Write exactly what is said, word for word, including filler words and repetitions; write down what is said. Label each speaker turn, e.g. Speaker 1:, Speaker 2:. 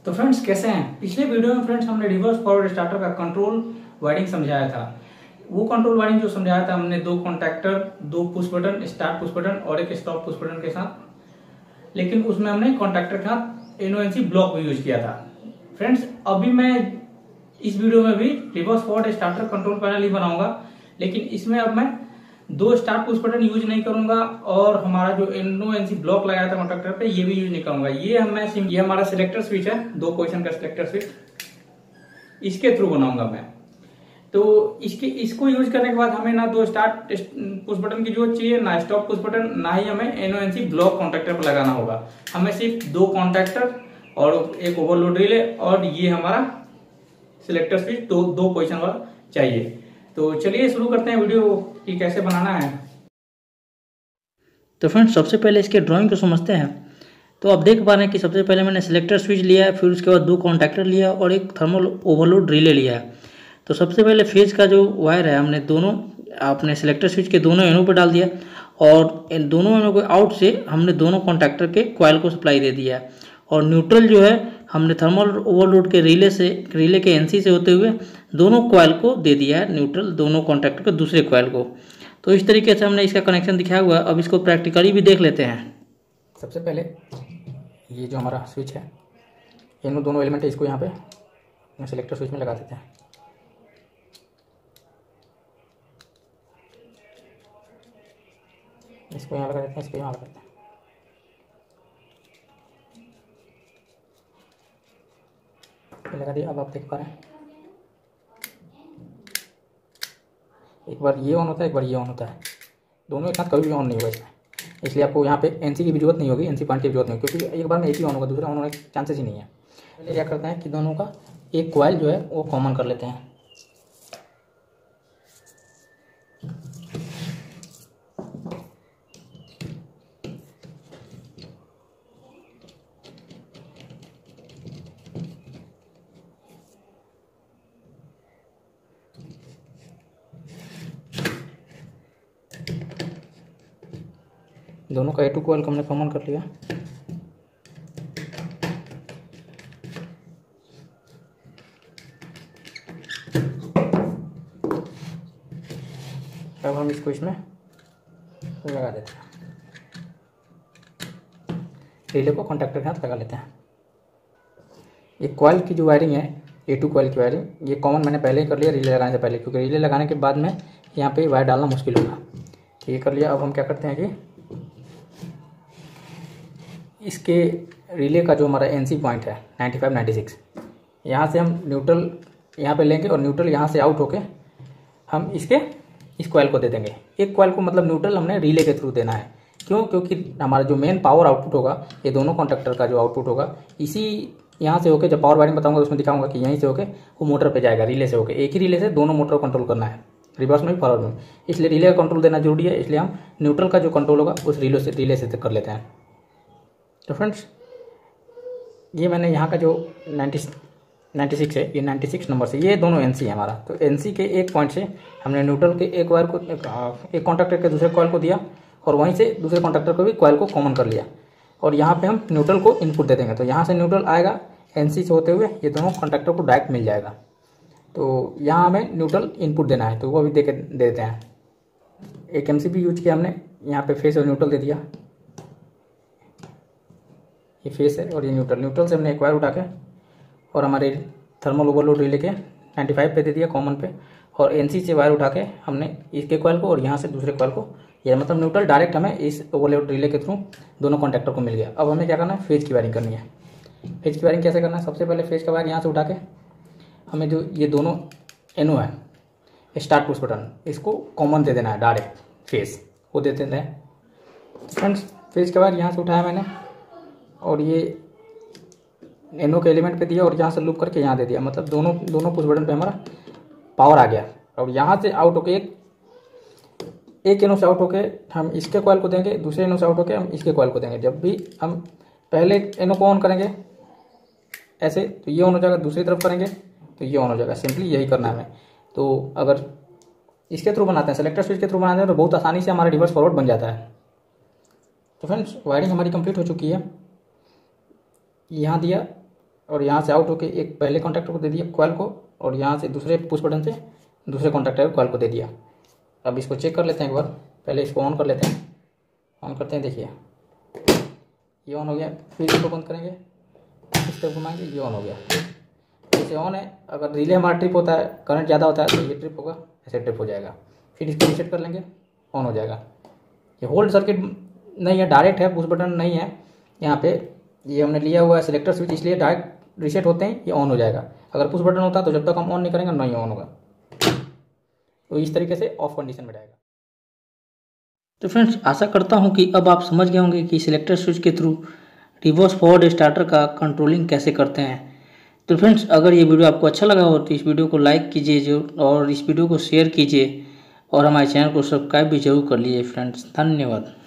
Speaker 1: तो फ्रेंड्स कैसे हैं। पिछले वीडियो में फ्रेंड्स हमने रिवर्स फॉरवर्ड स्टार्टर का कंट्रोल वायरिंग समझाया था। वो कंट्रोल वायरिंग जो समझाया था हमने दो कॉन्टैक्टर, दो push button, start push button और एक स्टॉप पुश बटन के साथ, लेकिन उसमें हमने कॉन्टैक्टर के साथ N O N C block भी यूज किया था। फ्रेंड्स अभी मैं इस वीडियो में भी reverse forward starter control panel ही बनाऊंगा, लेकिन इसमें अब मैं दो स्टार्ट पुश बटन यूज नहीं करूंगा और हमारा जो N O N C block लगाया था कॉन्टैक्टर पे ये भी यूज नहीं करूंगा। ये हम मैं ये हमारा सिलेक्टर स्विच है, दो पोजीशन का सिलेक्टर स्विच, इसके थ्रू बनाऊंगा मैं। तो इसके इसको यूज करने के बाद हमें ना दो स्टार्ट पुश बटन की जरूरत चाहिए, ना स्टॉप पुश बटन, ना ही हमें N O N C block contactor पर लगाना होगा। हमें सिर्फ दो कॉन्टैक्टर और एक ओवरलोड रिले और ये हमारा सिलेक्टर स्विच दो दो पोजीशन वाला चाहिए। तो चलिए शुरू करते हैं वीडियो कि कैसे बनाना है।
Speaker 2: तो फ्रेंड्स सबसे पहले इसके ड्राइंग को समझते हैं। तो आप देख पा रहे हैं कि सबसे पहले मैंने सिलेक्टर स्विच लिया है, फिर उसके बाद दो कॉन्टैक्टर लिया और एक थर्मल ओवरलोड रिले लिया है। तो सबसे पहले फेज का जो वायर है हमने दोनों अपने सिलेक्टर स्विच के दोनों एनों पर डाल दिया और इन दोनों एनों के आउट से हमने दोनों कॉन्टैक्टर के कॉइल को सप्लाई दे दिया है। और न्यूट्रल जो है हमने थर्मल ओवरलोड के रिले से रिले के एनसी से होते हुए दोनों कॉइल को दे दिया है, न्यूट्रल दोनों कॉन्टैक्टर के दूसरे कॉइल को। तो इस तरीके से हमने इसका कनेक्शन दिखाया हुआ है। अब इसको प्रैक्टिकली भी देख लेते हैं।
Speaker 1: सबसे पहले ये जो हमारा स्विच है, इन दोनों एलिमेंट है, इसको यहाँ पे सिलेक्टर स्विच में लगा देते हैं। इसको यहाँ लगा देते हैं, इसको यहाँ लगा देते हैं। लगा दिया। अब आप देख पा रहे हैं एक बार ये ऑन होता है, एक बार ये ऑन होता है, दोनों एक साथ कभी भी ऑन नहीं होगा इसमें। इसलिए आपको यहाँ पे एनसी की भी जरूरत नहीं होगी, एनसी पॉइंट की भी जरूरत नहीं होगी, क्योंकि एक बार में एक ही ऑन होगा, दूसरा ऑन होने के चांसेस ही नहीं है। पहले क्या करते हैं कि दोनों का एक कॉइल जो है वो कॉमन कर लेते हैं। दोनों का ए टू कॉइल हमने कॉमन कर लिया। अब हम इसको इसमें लगा देते हैं, रिले को कॉन्टैक्टर के साथ लगा लेते हैं। ये कॉइल की जो वायरिंग है, ए टू कॉइल की वायरिंग, ये कॉमन मैंने पहले ही कर लिया रिले लगाने से पहले, क्योंकि रिले लगाने के बाद में यहाँ पे वायर डालना मुश्किल होगा। तो ये कर लिया। अब हम क्या करते हैं कि इसके रिले का जो हमारा एनसी पॉइंट है नाइन्टी फाइव नाइन्टी सिक्स, यहाँ से हम न्यूट्रल यहाँ पे लेंगे और न्यूट्रल यहाँ से आउट होके हम इसके इस कॉइल को दे देंगे। एक कॉइल को मतलब न्यूट्रल हमने रिले के थ्रू देना है। क्यों? क्योंकि हमारा जो मेन पावर आउटपुट होगा, ये दोनों कॉन्टैक्टर का जो आउटपुट होगा, इसी यहाँ से होके, जब पावर वायरिंग बताऊंगा उसमें दिखाऊंगा कि यहीं से होके वो मोटर पे जाएगा, रिले से होके। एक ही रिले से दोनों मोटर को कंट्रोल करना है, रिवर्स में भी फॉरवर्ड में। इसलिए रिले का कंट्रोल देना जरूरी है, इसलिए हम न्यूट्रल का जो कंट्रोल होगा उस रिले से रिले से कर लेते हैं। तो फ्रेंड्स ये मैंने यहाँ का जो नाइन्टी नाइन्टी सिक्स है, ये नाइन्टी सिक्स नंबर से, ये दोनों एनसी है हमारा। तो एनसी के एक पॉइंट से हमने न्यूट्रल के एक वायर को एक, एक कॉन्टैक्टर के दूसरे कॉइल को दिया और वहीं से दूसरे कॉन्टैक्टर को भी कॉइल को कॉमन कर लिया और यहाँ पे हम न्यूट्रल को इनपुट दे देंगे। तो यहाँ से न्यूट्रल आएगा, एनसी से होते हुए ये दोनों कॉन्टैक्टर को डायरेक्ट मिल जाएगा। तो यहाँ हमें न्यूट्रल इनपुट देना है, तो वो अभी दे के दे देते हैं। एक एम सी बी यूज किया हमने, यहाँ पे फेस और न्यूट्रल दे दिया। ये फेस है और ये न्यूट्रल। न्यूट्रल से हमने एक वायर उठा के और हमारे थर्मल ओवरलोड रिले के नाइन्टी फाइव पे दे दिया कॉमन पे, और एनसी से वायर उठा के हमने इसके कॉइल को और यहाँ से दूसरे कॉइल को, ये मतलब न्यूट्रल डायरेक्ट हमें इस ओवरलोड रिले के थ्रू दोनों कॉन्टैक्टर को मिल गया। अब हमें क्या करना है, फेज की वायरिंग करनी है। फेज की वायरिंग कैसे करना है? सबसे पहले फेज का वायर यहाँ से उठा के हमें जो ये दोनों एनो है, स्टार्ट पुश बटन, इसको कॉमन दे देना है डायरेक्ट, फेज वो दे देते हैं। फ्रेंड्स फेज का वायर यहाँ से उठाया मैंने और ये एनो के एलिमेंट पे दिया और यहाँ से लूप करके यहाँ दे दिया, मतलब दोनों दोनों पुश बटन पे हमारा पावर आ गया। और यहाँ से आउट होके एक एक एनो से आउट होके हम इसके कॉइल को देंगे, दूसरे एनो से आउट होके हम इसके कॉइल को देंगे। जब भी हम पहले एनो को ऑन करेंगे ऐसे तो ये ऑन हो जाएगा, दूसरी तरफ करेंगे तो ये ऑन हो जाएगा। सिंपली यही करना है हमें। तो अगर इसके थ्रू बनाते हैं, सेलेक्टर स्विच के थ्रू बनाते हैं, तो बहुत आसानी से हमारा रिवर्स फॉरवर्ड बन जाता है। तो फ्रेंड्स वायरिंग हमारी कंप्लीट हो चुकी है। यहाँ दिया और यहाँ से आउट होके एक पहले कॉन्टैक्टर को दे दिया कॉइल को, और यहाँ से दूसरे पुश बटन से दूसरे कॉन्टैक्टर कॉइल को दे दिया। अब इसको चेक कर लेते हैं एक बार, पहले इसको ऑन कर लेते हैं। ऑन करते हैं, देखिए ये ऑन हो गया। फिर इसको बंद करेंगे, इस तरफ घुमाएंगे, ये ऑन हो गया। जैसे ऑन है, अगर रिले हमारा ट्रिप होता है, करंट ज़्यादा होता है तो ये ट्रिप होगा, ऐसे ट्रिप हो जाएगा। फिर इसको रीसेट कर लेंगे, ऑन हो जाएगा। ये होल्ड सर्किट नहीं है, डायरेक्ट है, पुश बटन नहीं है यहाँ पे। ये हमने लिया हुआ है सिलेक्टर स्विच, इसलिए डायरेक्ट रीसेट होते हैं ये ऑन हो जाएगा। अगर पुश बटन होता तो जब तक हम ऑन नहीं करेंगे नहीं ऑन होगा। तो इस तरीके से ऑफ कंडीशन में रहेगा।
Speaker 2: तो फ्रेंड्स, आशा करता हूं कि अब आप समझ गए होंगे कि सिलेक्टर स्विच के थ्रू रिवर्स फॉरवर्ड स्टार्टर का कंट्रोलिंग कैसे करते हैं। तो फ्रेंड्स, अगर ये वीडियो आपको अच्छा लगा हो तो इस वीडियो को लाइक कीजिए जो और इस वीडियो को शेयर कीजिए और हमारे चैनल को सब्सक्राइब भी जरूर कर लीजिए फ्रेंड्स। धन्यवाद।